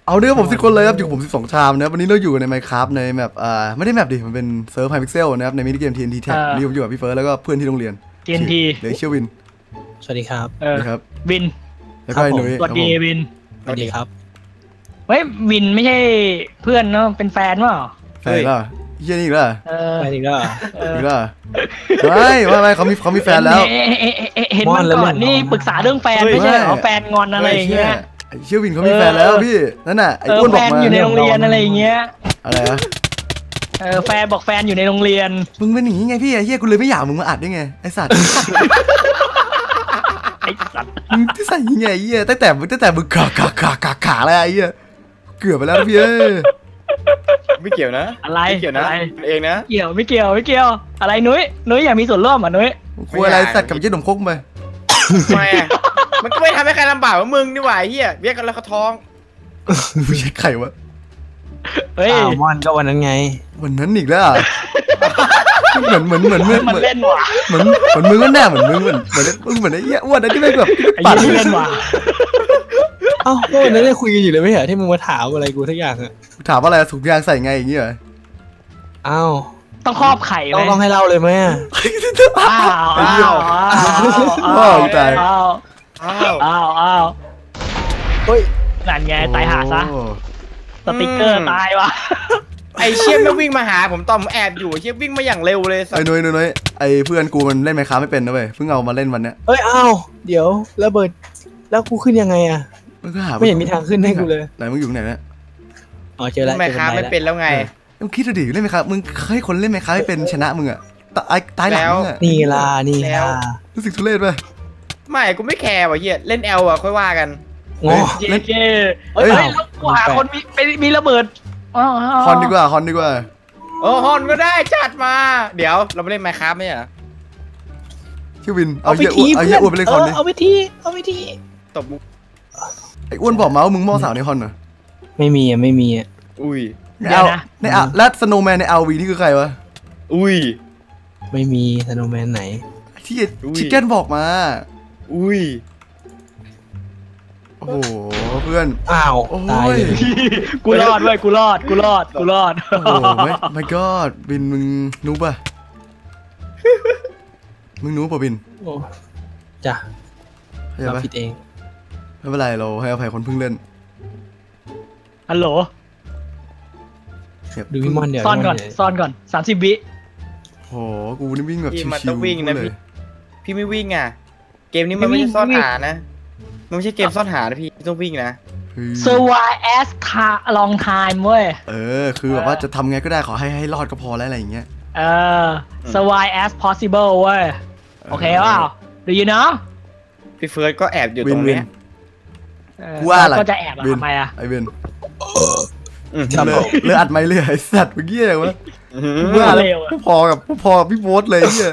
เอาเนื้อผม10 คนเลยครับอยู่ผม12 ชามนะครับวันนี้เราอยู่ใน Minecraft ในแมปไม่ได้แมปดิมันเป็นเซิร์ฟไฮพิกเซลนะครับในมินิเกม TNT Tag นี่ผมอยู่กับพี่เฟิร์สแล้วก็เพื่อนที่โรงเรียน TNT เดี๋ยวเชี่ยววินสวัสดีครับสวัสดีครับวินแล้วก็ไอ้หนุ่ยสวัสดีวินสวัสดีครับเฮ้ยวินไม่ใช่เพื่อนเนาะเป็นแฟนเปล่าแฟนล่ะเฮียนี่อีกล่ะไปอีกแล้วอีกล่ะไม่เขามีแฟนแล้วเห็นมันก่อนนี่ปรึกษาเรื่องแฟนไม่ใช่เหรอแฟนงอนอะไรอย่างเงี้ยเชี่ยววินเขามีแฟนแล้วพี่นั่นน่ะไอ้อ้วนบอกมาแฟนอยู่ในโรงเรียนอะไรอย่างเงี้ยอะไรอะแฟนบอกแฟนอยู่ในโรงเรียนมึงเป็นอย่างงี้ไงพี่ไอ้เฮียกูเลยไม่อยากมึงมาอัดได้ไงไอ้สัตว์ไอ้สัตว์มึงที่ใส่ยังไงเฮียตั้งแต่มึงขาอะไรไอ้เฮียเกือบไปแล้วพี่ไม่เกี่ยวนะอะไรไม่เกี่ยวนะเองนะเกี่ยวไม่เกี่ยวอะไรนุ้ยอยากมีส่วนร่วมอ่ะนุ้ยคุยอะไรสัตว์กับเจ๊หนุ่มคกไปทำไมมันก็ไม่ทำให้ใครลำบากเหมือนมึงนี่หว่าเฮียเรียกกันแล้วเขาท้องไม่ใช่ไข่วะเฮ้ยมอนก็วันนั้นไงวันนั้นอีกแล้วเหมือนมันเล่นว่ะเหมือนมึงก็แน่เหมือนไอ้เหี้ยอ้วนนะที่ไม่แบบปัดเล่นว่ะเอ้าก็วันนั้นได้คุยกันอยู่เลยไม่เหรอที่มึงมาถามอะไรกูทุกอย่างอะถามอะไรถุงยางใส่ไงอย่างเงี้ยอ้าวต้องครอบไข่ไหมต้องให้เล่าเลยไหมอ้าวตายเฮ้ยนั่นไงตายหาซะสติ๊กเกอร์ตายวะไอเชี่ยไม่วิ่งมาหาผมตอนผมแอบอยู่เชี่ยวิ่งมาอย่างเร็วเลยไอ้นุ้ยไอ้เพื่อนกูมันเล่นไมค้าไม่เป็นนะเว้ยเพิ่งเอามาเล่นวันเนี้ยเอ้ยอ้าวเดี๋ยวระเบิดแล้วกูขึ้นยังไงอะไม่เห็นมีทางขึ้นให้กูเลยไหนมึงอยู่ไหนเนี่ยอ๋อเจอแล้วไมค้าไม่เป็นแล้วไงมึงคิดดูดิเล่นไมค้ามึงให้คนเล่นไมค้าไม่เป็นชนะมึงอะตายหลังมึงอะนี่ล่ะรู้สึกทุเรศป่ะไม่กูไม่แคร์ว่ะเฮียเล่นแอลอะค่อยว่ากันเฮ้ยแล้วกูหาคนมีระเบิดฮอนดีกว่าฮอนก็ได้จัดมาเดี๋ยวเราไม่เล่นไมค้าไม่ใช่เหรอชื่อวินเอาเยอะอ้วนไปเล่นคอนดิเอาไปทีตบมุกไอ้อ้วนบอกมาว่ามึงมอสาวในคอนเหรอไม่มีอ่ะอุ้ยในแล้วสโนว์แมนในLVนี่คือใครวะอุ้ยไม่มีสโนว์แมนไหนที่ชิคเก้นบอกมาอุ้ยโอ้โหเพื่อนอ้าวตายกูรอดเว้ยกูรอดโอ้ my god บินมึงนูป่ะมึงนูป่ะบินจ้ะเราผิดเองไม่เป็นไรเราให้อภัยคนเพิ่งเล่นฮัลโหลดูพี่มอนเดี๋ยวซ่อนก่อน30 วิโหกูนี่วิ่งแบบชิวๆเลยพี่ไม่วิ่งอ่ะเกมนี้มันไม่ใช่ซ่อนหานะมันไม่ใช่เกมซ่อนหานะพี่ต้องวิ่งนะ survive as long time เว้ยคือแบบว่าจะทำไงก็ได้ขอให้รอดก็พอแล้วอะไรอย่างเงี้ย survive as possible เว้ยโอเคเปล่าดูอยู่เนาะพี่เฟิร์สก็แอบอยู่ตรงนี้ว่าอะไรก็จะแอบทำไมอะไอเบนเลยอัดไม่เลยไอสัตว์เมื่อกี้อะไรวะว่าอะไรพอพี่โบ๊ทเลยเนี่ย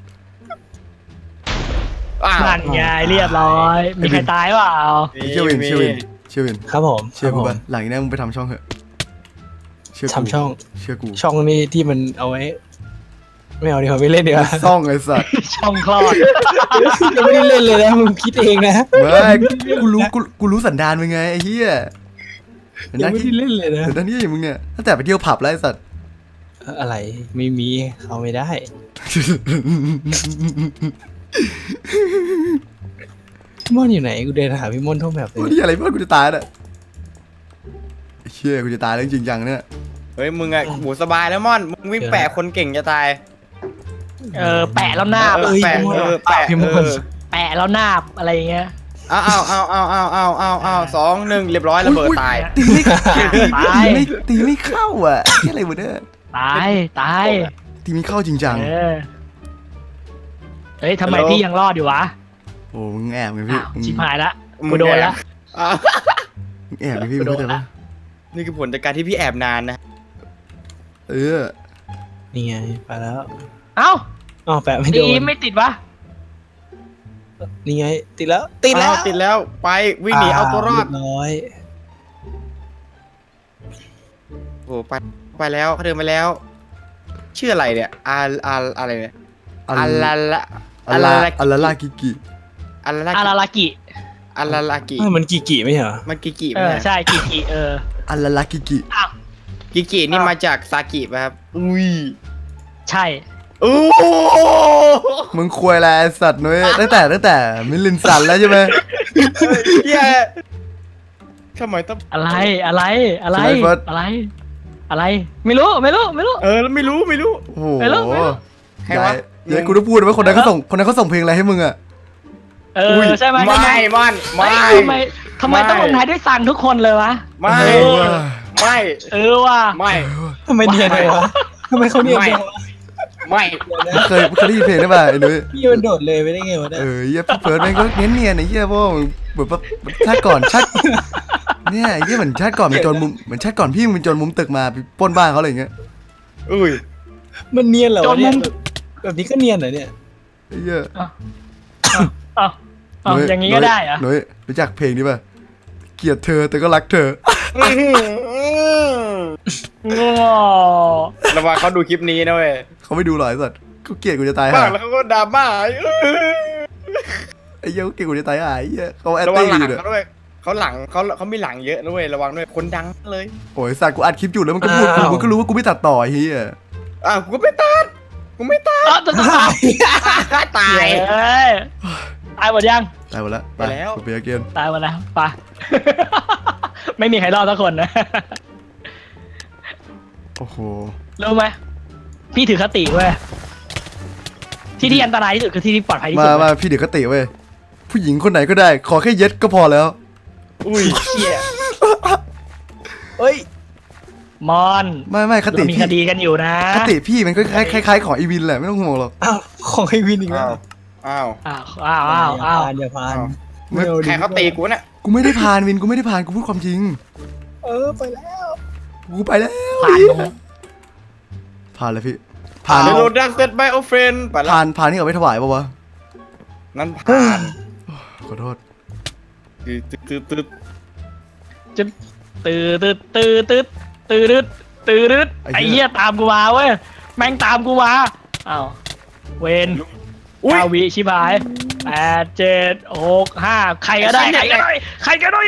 นั่นไงเรียบร้อยมีใครตายเปล่าเชื่อวินครับผมเชื่อกูป่ะหลังนี้มึงไปทำช่องเถอะทำช่องเชื่อกูช่องนี้ที่มันเอาไว้ไม่เอาดีกว่าไม่เล่นดีกว่าช่องไอ้สัตว์ช่องคลอดยังไม่ได้เล่นเลยนะมึงคิดเองนะไม่กูรู้สันดานมึงไงไอ้เหี้ยยังไม่ได้เล่นเลยนะแต่ตอนนี้อย่างมึงเนี่ยตั้งแต่ไปเที่ยวผับแล้วไอ้สัตว์อะไรไม่มีเขาไม่ได้พี่ม่อนอยู่ไหนกูเดินหาพี่ม่อนทั่วแบบเลยนี่อะไรม่อนกูจะตายน่ะเชี่ยกูจะตายแล้วจริงจังเนี่ยเฮ้ยมึงอะหมูสบายแล้วม่อนมึงวิ่งแปะคนเก่งจะตายแปะแล้วหน้าแปะแปะแล้วหน้าอะไรอย่างเงี้ยเอา2-1เรียบร้อยระเบิดตายตีไม่เข้าอ่ะแค่อะไรวะเนี่ยตายตีไม่เข้าจริงจังเฮ้ยทำไมพี่ยังรอดอยู่วะโอ้มึงแอบไงพี่ชิบหายละกูโดนละแอบไงพี่โดนละนี่คือผลจากการที่พี่แอบนานนะนี่ไงไปแล้วเอ้าแปะไม่โดนไม่ติดวะนี่ไงติดแล้วไปวิ่งหนีเอาตัวรอดโอ้ไปแล้วเขาเดินไปแล้วชื่ออะไรเนี่ยอะไรเนี่ยอาราลากิอาราลากิอาราลากิมันกี่ไม่ใช่เหรอมันกิกิเออใช่กิเอออัลลาลากิกิอ้าวกิกินี่มาจากซากิป่ะครับอุ้ยใช่โอ้มึงควยอะไรไอ้สัตว์นุ้ยตั้งแต่มิลลินสันแล้วใช่ไหมเฮียทำไมต้องอะไรใช่ไหมเฟิร์สอะไรไม่รู้แล้วไม่รู้โอ้โหไปแล้วใครวะอย่ากูต้องพูดว่าคนนั้นเขาส่งเพลงอะไรให้มึงอะเออใช่ไหมไม่มันไม่ไม่ทำไมต้องลงท้ายด้วยซังทุกคนเลยวะไม่เออว่ะไม่เออว่ะไม่ทำไมเนียนเลยวะทำไมเขาเนียนเลยวะไม่เคยได้ยินเพลงได้ป่ะไอ้นุ้ยพี่มันโดดเลยไปได้ไงวะเนี่ยเหี้ยพี่เฟิร์สแม่งก็เนียนไอ้เหี้ยเพราะว่าแบบว่าชาติก่อนเนี่ยไอ้เหี้ยเหมือนชาติก่อนมันโจรมุมเหมือนชาติก่อนพี่มึงโจรมุมตึกมาไปปล้นบ้านเขาอะไรอย่างเงี้ยอุ้ยมันเนียนเหรอโจวะรมุเนี่ยมแบบนี้ก็เนียนเหรอเนี่ยไอ้เหี้ยเอาอย่างนี้ก็ได้เหรอะนุ้ยรู้จักเพลงนี้ป่ะเกลียดเธอแต่ก็รักเธอระวังเขาดูคลิปนี้นะเว้ยเขาไม่ดูหรอกไอ้สัตว์เขาเกลียดกูจะตายบ้าห่างแล้วเขาก็ดราม่าไอ้เหี้ยเขาเกลียดกูจะตายห่าไอ้เหี้ยเขาแอนระวังตี้หลังอยู่เนี่ยเขาด้วยเขามีหลังเยอะนะเว้ยระวังด้วยคนดังเลยโอ้ยสัตว์กูอัดคลิปอยู่แล้วมันก็พูดกูก็รู้ว่ากูไม่ตัดต่อไอ้เหี้ยกูไม่ตัดจะตายตายเอ้ยตายหมดยังตายหมดแล้วไปแล้วกูเปียเกนตายหมดแล้วไปไม่มีใครรอดสักคนนะโอ้โหรู้ไหมพี่ถือคติเว้ยที่อันตรายที่สุดคือที่ปลอดภัยที่สุดมาพี่เดี๋ยวก็ติเว้ยผู้หญิงคนไหนก็ได้ ขอแค่เย็ดก็พอแล้วอุ้ยเชี่ยเอ้ยมอนไม่คติเรามีพี่คดีกันอยู่นะคติพี่มันก็คล้ายๆของอีวินแหละไม่ต้องห่วงหรอกอ้าวของไอวินอีกแล้วอ้าวอ้าวเดี๋ยวพานใครเขาตีกูน่ะกูไม่ได้พานวินกูไม่ได้พานกูพูดความจริงไปแล้วกูไปแล้วผ่านตรงนั้นพานเลยพี่พานเดโรดักเซตไบโอเฟนไปแล้วพานนี่เอาไปถวายป่าวะนั่นผ่านขอโทษตึ๊ดจะตื้อไอ้เหี้ยตามกูมาเว้ยแม่งตามกูมาอ้าวเวนอุ้ย 9 วิชิบหาย8 7 6 5ใครก็ได้ไอ้ตัดใครก็ได้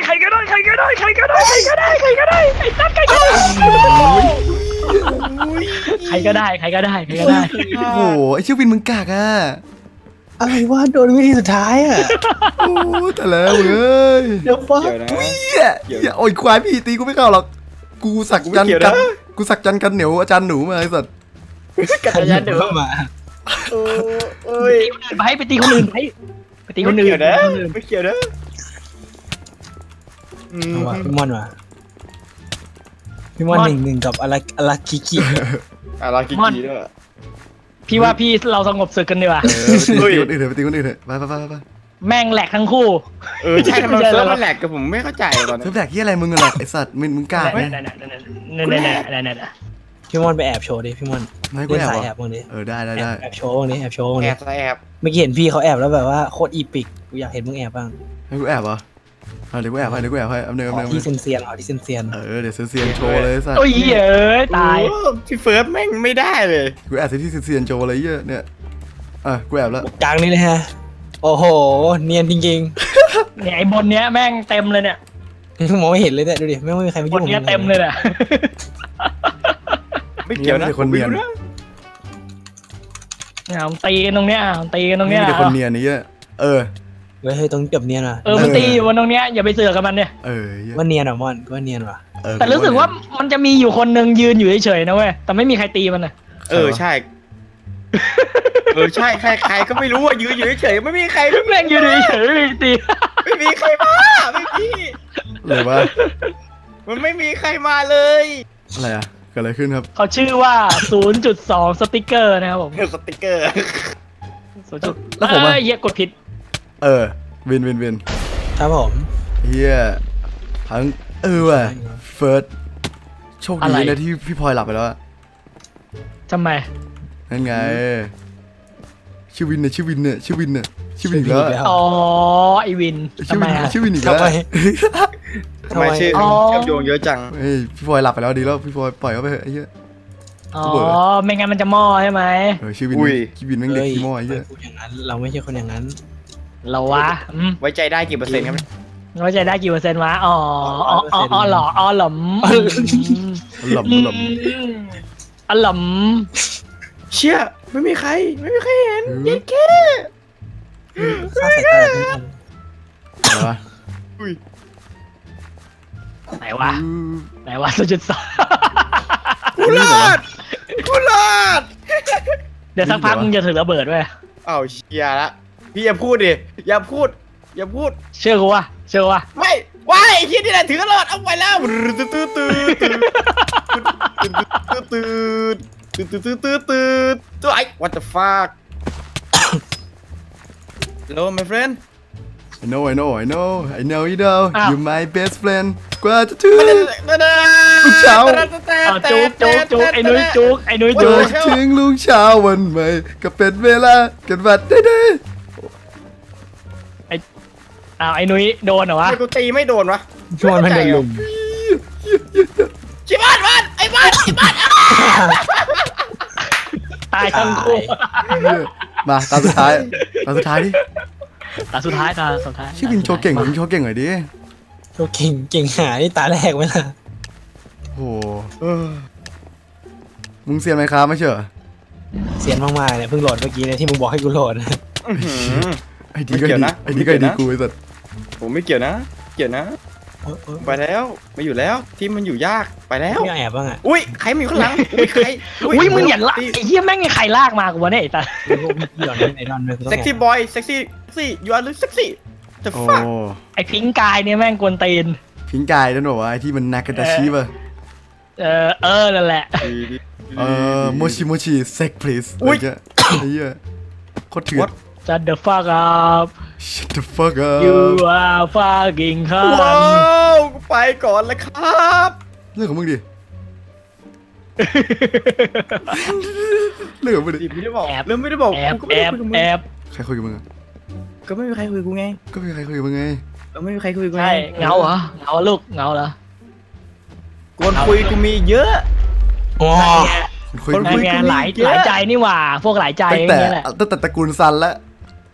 โอ้โหไอชื่อวินมึงกากอ่ะอะไรวะโดนวิธีสุดท้ายอ่ะโอ้แต่แล้วเว้ยเดี๋ยวฟังเดี๋ยวนะเหี้ยโอ้ยควายพี่ตีกูไม่เข้าหรอกกูสักจันกันกูสักจันกันเหนียวอาจารย์หนูมาไอ้สัตว์กัดยันเดี๋ยวเข้ามาโอ้ยไปตีคนอื่นไปตีคนอื่นไม่เกี่ยวนะเอาว่ะพี่มอนว่ะพี่มอนหนึ่งกับอลากิกิอะไรกี่ด้วยพี่ว่าพี่เราสงบศึกกันดีกว่าไปตีคนอื่นเถอะไปแม่งแหลกทั้งคู่ใช่ทำไมเซิร์ฟมันแหลกกับผมไม่เข้าใจตอนนั้เซิร์ฟแดกที่อะไรมึงอะไรไอสัตว์มึงกล้าไหมนั่นพี่มอนไปแอบโชว์ดิพี่มอนไม่กูเล่นแอบสายวะแอบบ้างดิได้แอบโชว์บ้างดิแอบโชว์บ้างแอดิบแอบเมื่อกี้เห็นพี่เขาแอบแล้วแบบว่าโคตรอีปิกกูอยากเห็นมึงแอบบ้างให้กูแอบวะเดี๋ยวกูแอบให้เอาเนื้อที่เซียนที่เซียนเดี๋ยวเซียนโชว์เลยสัตว์โอ้ยเอ้ยตายพี่เฟิร์สแม่งไม่ได้เลยกูแอบที่เซียนโชว์เลยเยอะเนี่ยกูแอบแล้วกลางนี่เลยฮะโอ้โหเนียนจริงเนี่ยไอ้บนเนี้ยแม่งเต็มเลยเนี่ยๆมองไม่เห็นเลยเนี่ยดูดิไม่มีใครมาบยุ่นงเนี้ยเต็มเลยเนี่ยไม่เกี่ยวนะคนเนียนตีกันตรงเนี้ยตีกันตรงเนี้ยมีแต่คนเนียนนี่เออเฮ้ยตรงเกือบเนียนว่ะมันตีอยู่บนตรงเนี้ยอย่าไปเสือกกับมันเนี่ยว่าเนียนอ่ะมอนก็ว่าเนียนว่ะแต่รู้สึกว่ามันจะมีอยู่คนหนึ่งยืนอยู่เฉยๆนะเว้ยแต่ไม่มีใครตีมันนะใช่ใครก็ไม่รู้อ่ะยืนอยู่เฉยไม่มีใครแม่งยืนเฉยๆไม่มีตีไม่มีใครมาไม่มีเลยว่ามันไม่มีใครมาเลยอะไรเกิดอะไรขึ้นครับเขาชื่อว่า 0.2 สติกเกอร์นะครับผมสติกเกอร์แล้วผมเฮียกดผิดวินครับผมเฮียทั้งว่ะเฟิร์สโชคดีนะที่พี่พลอยหลับไปแล้วทำไมนั่นไงชื่อวินอีกแล้วอ๋อไอวินทำไมอ่ะชื่อวินอีกแล้วทำไมชื่อเชื่อมโยงเยอะจังพี่พลอยหลับไปแล้วดีแล้วพี่พลอยปล่อยเขาไปเถอะไอ้เหี้ยอ๋อไม่งั้นมันจะหม้อใช่ไหมชื่อวินแม่งเด็กขี้ม้อไอ้เหี้ยพูดอย่างนั้นเราไม่ใช่คนอย่างนั้นเราวะไว้ใจได้กี่เปอร์เซ็นต์ครับไว้ใจได้กี่เปอร์เซ็นต์วะอ๋อหรออ๋อหลอมหล่ำหล่อ๋อหลอมเชี่ยไม่มีใครเห็นำยิ่งแค่ฆ่าสายตาไม่ทันอะไรวะไหนวะไหนวะ0.2 กูรอดเดี๋ยวสักพักมึงจะถึงระเบิดเว้ยเอาเชียละพี่อย่าพูดดิอย่าพูดเชื่อกูวะไม่ว้ายไอ้ที่นี่แหละถือกระโดดเอาไปแล้วตัวไอ้ what the fuck hello my friend I know you know you're my best friend กว่าจะถึง ลูกเช้าจุกไอ้นุ้ยจุกกว่าจะถึงลุงเช้าวันใหม่ก็เป็นเวลากันวัดได้ไอ้นุ้ยโดนเหรอวะไอ้กูตีไม่โดนวะช่วงมันเป็นลุมชิบ้านไอ้บ้านตายทั้งคู่มาตาสุดท้ายดิตาสุดท้ายชื่อวินโชว์เก่งหน่อยดิโชว์เก่งหานี่ตาแรกไหมล่ะโหมึงเซียนไหมครับไม่เชื่อเสียนมากๆเนี่ยเพิ่งโหลดเมื่อกี้เนี่ยที่มึงบอกให้กูโหลดไอ้ดีก็ดีไอ้ดีกูไอ้สัสผมไม่เกี่ยวนะไปแล้วไม่อยู่แล้วที่มันอยู่ยากไปแล้วไม่แอบบ้างอ่ะอุ้ยใครมีข้างหลังอุ้ยใครอุ้ยมึงอย่าละไอ้เหี้ยแม่งใครลากมากูวะเนี่ยไอ้ตาพี่หยอดในไอดอนด้วยเซ็กซี่บอยเซ็กซี่ยูอาร์เซ็กซี่จะโอ้ฟักไอ้พิงกายเนี่ยแม่งกวนตีนพิงกายนั่นหรอวะไอ้ที่มันนากาตาชิป่ะนั่นแหละโมชิเซ็กพลีสอะไรเงี้ยไอ้เหี้ยโคตรเถื่อน Shut the fuck up Shut the fuck up You are fucking ว้า cunt วกูไปก่อนเลยครับเรื่องของมึงดิเรื่องของมึงดิไม่ได้บอกเริ่มไม่ได้บอกแอบกูก็ไม่ได้คุยกับมึงใครคุยกับมึงอะก็ไม่มีใครคุยกับกูไงก็ไม่มีใครคุยกับมึงไงไม่มีใครคุยกับกูใช่ไงเงาเหรอเงาลูกเงาเหรอคนคุยกูมีเยอะอ๋อคุยคนคุยไงหลายใจนี่หว่า พวกหลายใจตั้งอย่างแต่เงี้ยแหละตระกูลซันแล้ว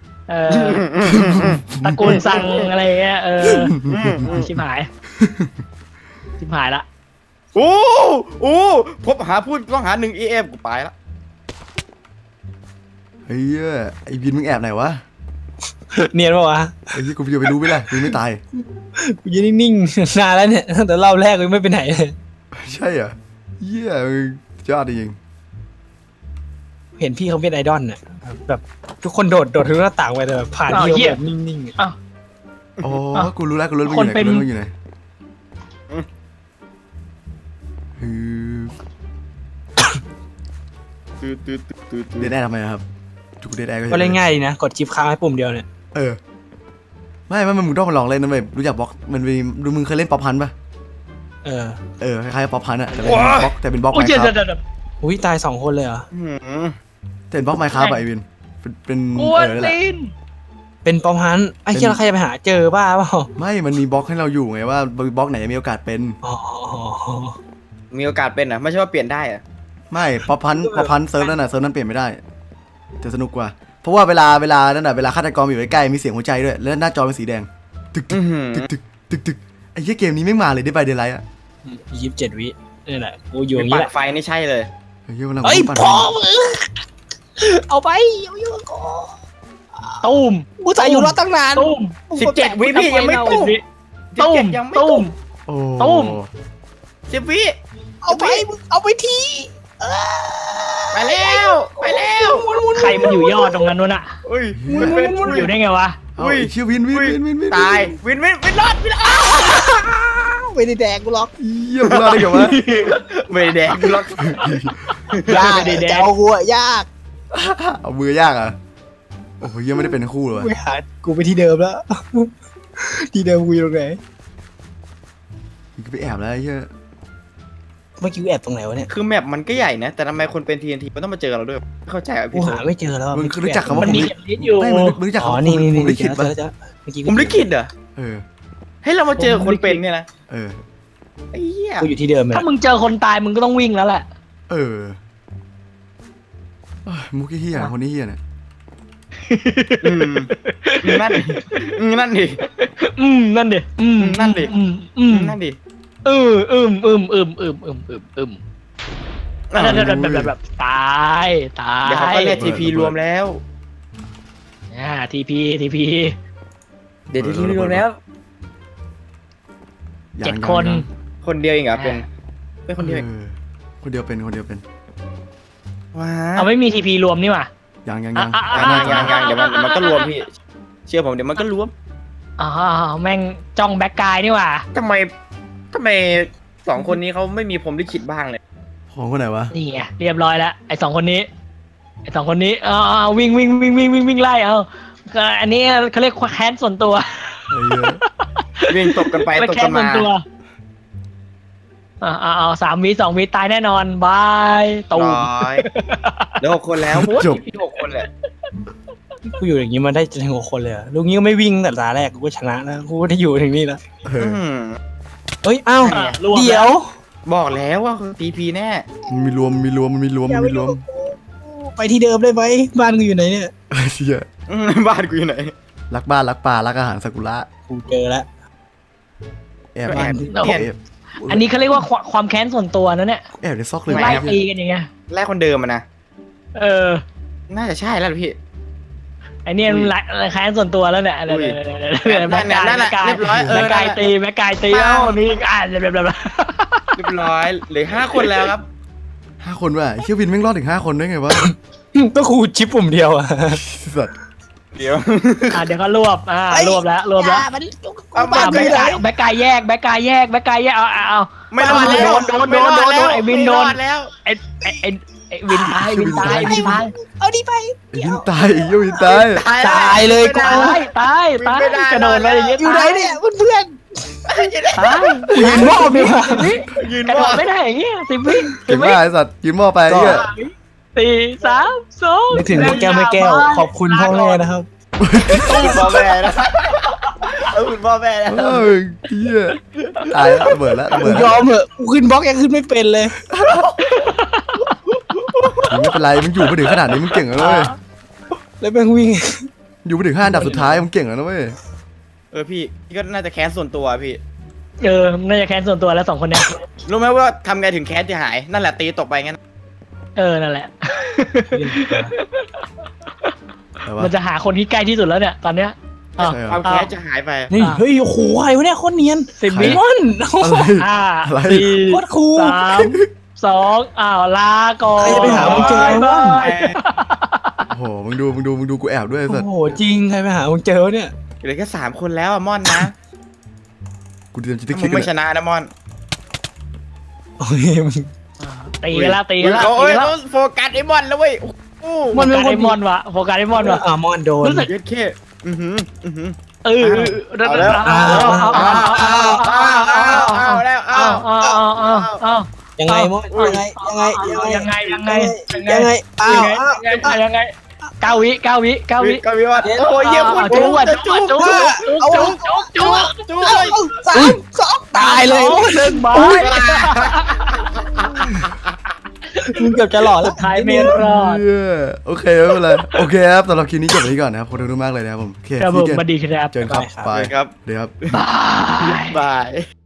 ตระกูลสั่งอะไรเงี้ยชิบหายละโอ้พบหาผู้ต้องหา1 EM กูไปละเฮ้ยไอ้บินมึงแอบไหนวะเนียนปะวะไอ้ที่กูจะไปรู้ไหมล่ะมึงไม่ตายกูยืนนิ่งๆนานแล้วเนี่ยตั้งแต่เล่าแรกกูไม่ไปไหนเลยใช่เหรอเหี้ยมึงยอดจริงเห็นพี่เขาเป็นไอดอลน่ะแบบทุกคนโดดทะลุหน้าต่างไปแต่แบบผ่านพี่เขาแบบนิ่งๆอะอ๋อกูรู้แล้วมึงอยู่ไหนเดนแอร์ทำไมครับจุกเดนแอร์ก็เล่นง่ายดีนะกดชิปค้างให้ปุ่มเดียวเนี่ยไม่มึงต้องมาลองเล่นนะเว้ยรู้จักบล็อกมันมีดูมึงเคยเล่นป๊อปพันป่ะคล้ายๆป๊อปพันอะแต่เป็นบล็อกแต่เป็นบล็อกไมค์ครับอุ้ยตาย2 คนเลยเหรอแต่เป็นบล็อกไมค์ครับไอวินเป็นกวนตีนเป็นปอมฮันไอ้เหี้ยแล้วใครจะไปหาเจอบ้าเปล่าไม่มันมีบล็อกให้เราอยู่ไงว่าบล็อกไหนมีโอกาสเป็นอ๋อมีโอกาสเป็นอ่ะไม่ใช่ว่าเปลี่ยนได้อ่ะไม่ป๊อปพันเซิร์ฟนั่นน่ะเซิร์ฟนั้นเปลี่ยนไม่ได้จะสนุกกว่าเพราะว่าเวลานั่นน่ะเวลาฆาตกรอยู่ใกล้ๆมีเสียงหัวใจด้วยแล้วหน้าจอเป็นสีแดงตึกไอ้เหี้ยเกมนี้ไม่มาเลยได้ไปเดลไลท์อะ 27 วินี่แหละกูอยู่อย่างปันี้ดแหละไฟนี่ใช่เลยเฮ้ยเวลาเฮ้ยปั่นพอมึงเอาไปอยู่กับกูตุ้มกูถ่ายอยู่รอตั้งนานตุ้ม 17 วิพี่ยังไม่ตุ้มตุ้มยังไม่ตุ้ตุ้มมโอ้ตุ้ม 10 วิเอาไปมึงเอาไปทีไปแล้วใครมันอยู่ยอดตรงนั้นนู่นอะอุ้ยอยู่ได้ไงวะอุ้ยชื่อวินตายวินรอดอ้าวไม่ได้แดกกูหรอกเยี่ยมรอดได้ไงวะไม่ได้แดงรอดยากจะเอากูอะยากเอามือยากอ่ะโอ้โหยังไม่ได้เป็นคู่เลยวะกูหากูไปที่เดิมแล้ว ที่เดิมกูอยู่ตรงไหนกูไปแอบแล้วไอ้เหี้ยเมื่อกี้กูแอบตรงไหนวะเนี่ยคือแมปมันก็ใหญ่นะแต่ทำไมคนเป็น TNT มันต้องมาเจอเราด้วยไม่เข้าใจอ่ะกูพี่หาไม่เจอแล้วมึงรู้จักคำว่ามันมีเข็มทิศอยู่ไม่มึงรู้จักอ๋อคำว่านี่ผมลิขิตเจป่ะอแล้วเมื่อกี้ผมลิขิตเหรอเออให้เรามาเจอคนเป็นเนี่ยนะเออไอ้เหี้ยกูอยู่ที่เดิมเลยถ้ามึงเจอคนตายมึงก็ต้องวิ่งแล้วแหละมุกเฮียคนนี้เฮียเนี่ยอืมนั่นดินั่นดินั่นดินั่นดิอืมนั่นดิแบบตายตายเดี๋ยวเขาก็เรียกทีพีรวมแล้วทีพีเดี๋ยวทีพีรวมแล้ว 7 คนคนเดียวเองเหรอเป็นคนเดียวเองคนเดียวเป็นว้าเอาไม่มีทีพีรวมนี่หว่ายังยังเดี๋ยวมันก็รวมพี่เชื่อผมเดี๋ยวมันก็รวมแม่งจ้องแบ็กกายนี่หว่าทำไม2 คนนี้เขาไม่มีผมลิขิตบ้างเลยของคนไหนวะนี่ไงเรียบร้อยแล้วไอ้2 คนนี้วิ่งไล่อันนี้เขาเรียกแค้นส่วนตัววิ่งตบกันไปตบกันมา 3 วิ 2 วิตายแน่นอนบายตูมเดี๋ยว6 คนแล้วจบพี่6 คนแหละกูอยู่อย่างนี้มาได้จะถึง6 คนเลยลูกนี้ก็ไม่วิ่งแต่ตาแรกกูก็ชนะแล้วกูได้อยู่ถึงนี่แล้วเฮ้ยอ้าวเดี๋ยวบอกแล้วว่าทีพีแน่มีรวมไปที่เดิมได้ไหมบ้านกูอยู่ไหนเนี่ยเชี่ยบ้านกูอยู่ไหนรักบ้านรักป่ารักอาหารซากุระกูเจอแล้วแอบอันนี้เขาเรียกว่าความแค้นส่วนตัวนะเนี่ยแอบในซอกเลยไล่ตีกันอย่างเงี้ยแรกคนเดิมนะน่าจะใช่แล้วพี่ไอเนี่ยแค้นส่วนตัวแล้วเนี่ยแบ็คกายเรียบร้อยแบ็คกายตีมีเรียบร้อยเหลือ5 คนแล้วครับ 5 คนว่ะเชี่ยวินแม่งรอดถึง5 คนได้ไงวะก็คูชิปปุ่มเดียวอะสัตว์เดี๋ยวก็รวบแล้วแบ็คกายแยกเอาไม่รอดแล้วโดนไอวินโดนแล้วไอวินตายเอาดิไปวินตายตายเลยตายกระโดดไปอย่างเงี้ยอยู่ไหนเนี่ยเพื่อนตายยืนมอบดีกว่ากระโดดไม่ได้อย่างเงี้ย10 วิเก่งมากไอ้สัตว์ยืนมอบไปเนี่ย 4 3 2 นึกถึงแก้วขอบคุณพ่อแม่นะครับพ่อแม่นะคุณพ่อแม่นะเฮียตายแล้วเบิดแล้วยอมเหอะกูขึ้นบล็อกยังขึ้นไม่เป็นเลยไม่เป็นไรมึงอยู่มาถึงขนาดนี้มึงเก่งแล้วเว้ยแล้วแม่งวิ่งอยู่มาถึง5 อันดับสุดท้ายมึงเก่งแล้วนะเว้ยพี่ก็น่าจะแค้นส่วนตัวพี่น่าจะแค้นส่วนตัวแล้ว2 คนเนี้ยรู้ไหมว่าทำไงถึงแค้นจะหายนั่นแหละตีตกไปงั้นนั่นแหละมันจะหาคนที่ใกล้ที่สุดแล้วเนี่ยตอนเนี้ยความแค้นจะหายไปนี่เฮ้ยโอ้โหอะไรวะเนี่ยโคตรเนียน 10 วิ 4 โคตรคูล 3 2ลาก่อนไปหามึงเจอว่ะโอ้โหมึงดูกูแอบด้วยสัตว์โอ้โหจริงใครไปหามึงเจอเนี่ยเหลือแค่3 คนแล้วอะม่อนนะกูเตรียมจะมึงไม่ชนะนะม่อนโอ้ยตีกันแล้วโอ้ยโฟกัสไอ้ม่อนแล้วเว้ยมันเป็นไอ้ม่อนวะโฟกัสไอ้ม่อนวะม่อนโดนรู้สึกแค่แล้วยังไงม่อนยังไง 9 วิวัดโอ้ยเยี่ยมคุณจุ๊บตายเลย 1 บาทมึงเกือบจะหล่อแล้วท้ายเมนรอดโอเคไม่เป็นไรโอเคครับสำหรับคลิปนี้จบไปก่อนนะครับขอบคุณมากเลยนะครับผมโอเคมาดีครับเจอกันครับบายครับเดี๋ยวครับบาย